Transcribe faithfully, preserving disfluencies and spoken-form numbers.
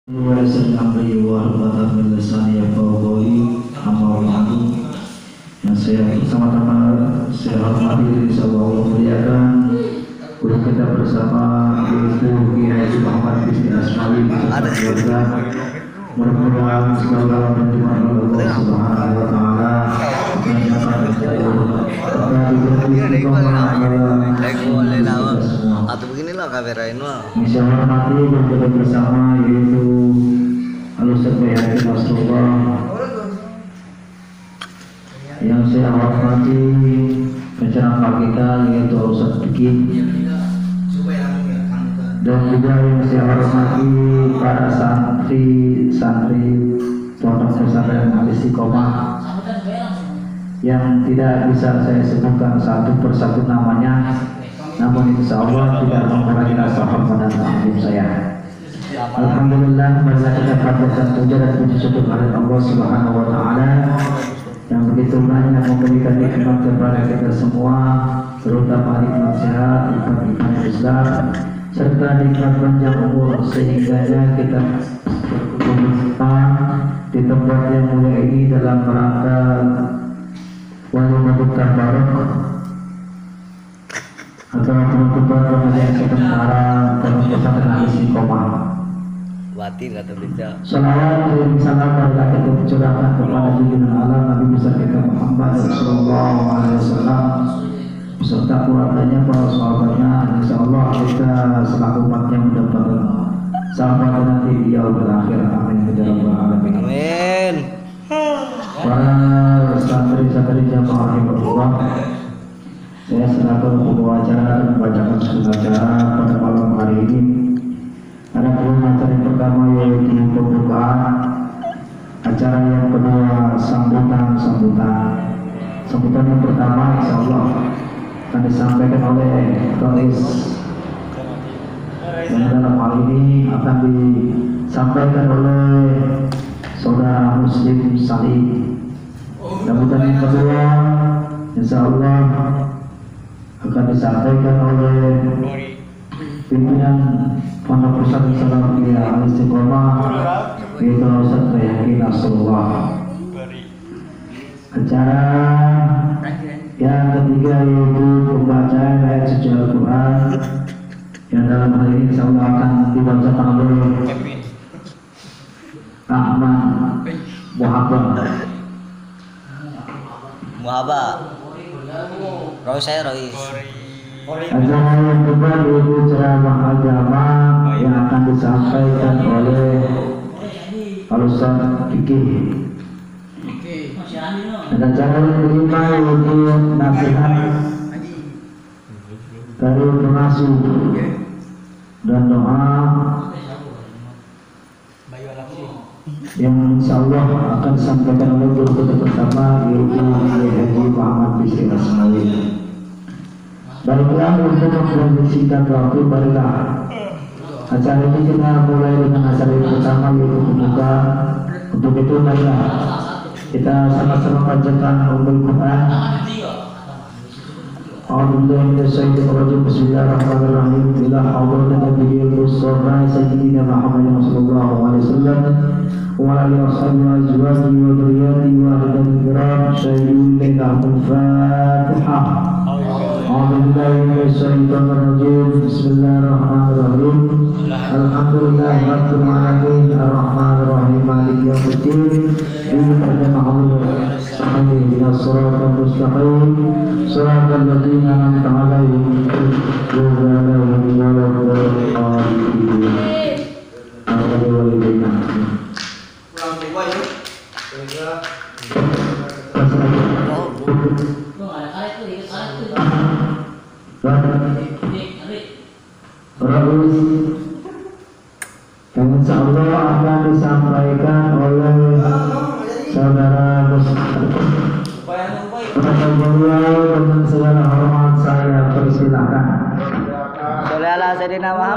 Walaupun amri wa al-qadar min lisani yafqahu amma ba'du. Yang saya bersama-sama saya hormati insyaallah muliakan guru kita bersama yaitu Kiai Muhammad Bisri Asmawi beserta mudah-mudahan segala bantuan Allah Subhanahu wa taala atau beginilah kamerain mah. Bisa hormati dan kita bersama yaitu Al-Ustaz Bayhaqi Nasrullah, yang saya hormati penceramah kita yaitu Ustaz Fikih, dan juga yang saya hormati para santri santri pondok pesantren Al-Istiqomah yang tidak bisa saya sebutkan satu persatu namanya, namun insya Allah tidak mengurangi rasa hormat dan takdim saya. Alhamdulillah, marilah kita panjatkan puja dan puji syukur kepada Allah Subhanahu wa taala yang begitu banyak memberikan nikmat kepada kita semua, terutama nikmat sehat, nikmat Islam, serta nikmat panjang umur, sehingga kita berkumpul di tempat yang mulia ini dalam rangka Walimatul Tabarok atau penutupan Ramadan sementara Pondok Pesantren Al-Istiqomah. Batin kata baca. Salawat dan salam marilah kita curahkan kepada junjungan alam Nabi besar kita Muhammad sallallahu alaihi wasallam beserta keluarganya, para sahabatnya. Insyaallah kita selaku umatnya mendapatkan sampai nanti di yaumil akhir. Amin ya rabbal alamin. Amin. Para santri-santri jamaah Allah, saya selaku pembawa acara membacakan acara pada malam hari ini. Ada puluh acara yang pertama yaitu pembukaan, acara yang kedua sambutan sambutan. Sambutan yang pertama insya Allah akan disampaikan oleh Rois, yang dalam hal ini akan disampaikan oleh Saudara Muslim Salih. Sambutan yang kedua insya Allah akan disampaikan oleh pimpinan Pondok Pesantren Salafiyah Al-Istiqomah yaitu Ustaz Bayhaqi Nasrullah. Acara yang ketiga yaitu pembacaan ayat suci Al-Quran yang dalam hal ini insya Allah akan dibacakan oleh Ahmad Muhammad Muhammad Rois saya Rois. Acara yang kedua yaitu ceramah agama yang akan disampaikan oleh Al-Ustaz Fikih. Dan acara yang kelima yaitu nasihat dari pengasuh dan doa yang insya Allah akan disampaikan oleh guru kita pertama yaitu Haji Muhammad Bisri Asmawi. Baiklah, untuk mempersingkat waktu, baiklah acara ini kita mulai dengan acara yang pertama yaitu pembuka. Untuk itu baiklah kita sama-sama bacakan Ummul Quran. A'udzubillahi minasyaitonir rajim. Bismillahirrahmanirrahim. Ila hadratin nabiyil mustafa sayyidina Muhammadin sallallahu alaihi wasallam wa ala alihi wa azwajihi wa dhurriyyatihi wa ahlihi kiram sayyidul Fatihah. Bismillahirrahmanirrahim. Bismillahirrahmanirrahim. Alhamdulillahi rabbil alamin arrahmanirrahim maliki yaumiddin. Iyyaka na'budu wa iyyaka nasta'in ihdinas siratal mustaqim siratal ladzina an'amta 'alaihim ghairil maghdubi 'alaihim waladdallin. Terus yang insya Allah akan disampaikan oleh saudara Muslim. Pada beliau dengan segala hormat saya persilakan. Saudara Sayyidina Muhammad.